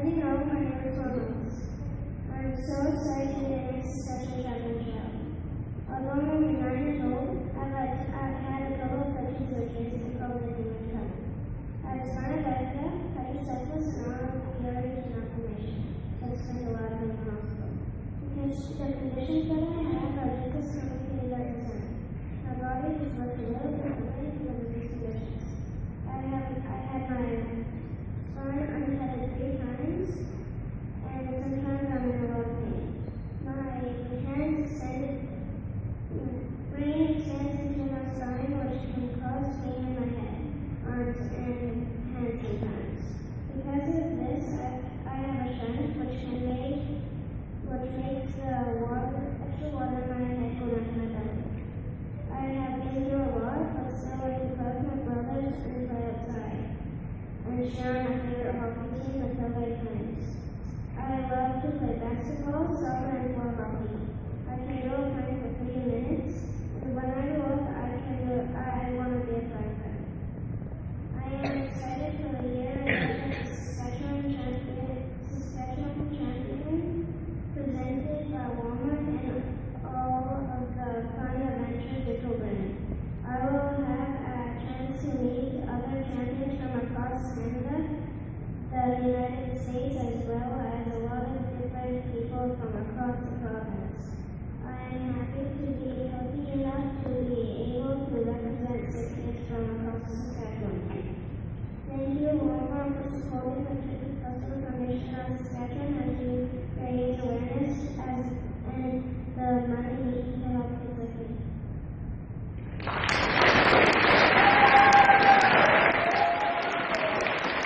you know, my name is Cohyn Wells. I'm so excited to get into Saskatchewan Traveling Trail. Although I'm only 9 years old, I've had a couple of friends or kids who probably didn't come. I've spent a America, hiking cyclists, and all of the areas and information. I've spent a lot of time in the hospital. Because the conditions that I have are just as complicated as I am. My body just looks a little differently because of these conditions. I had my spine untethered 3 times, and sometimes I'm in a lot of pain. My hands extended, brain extends into my spine, which can cause pain in my head, arms, and hands sometimes. Because of this, I have a shunt, which makes the extra water in my head go down to my belly. I have been through a lot, but still I can play with my brothers and play outside, and share my favorite hockey team with my friends. I love to play basketball, soccer, and floor hockey. I can go playing for 3 minutes, and when I grow up, I want to be a firefighter. I am excited for the year ahead of the Saskatchewan Champion, presented by Walmart and all of the fun adventures it will bring. I will have a chance to meet other champions from across Canada, the United States, as well as a lot of different people from across the province. I am happy to be healthy enough to be able to represent 6 kids from across Saskatchewan. Thank you, Walmart, for supporting the Customer Foundation of Saskatchewan as we raise awareness as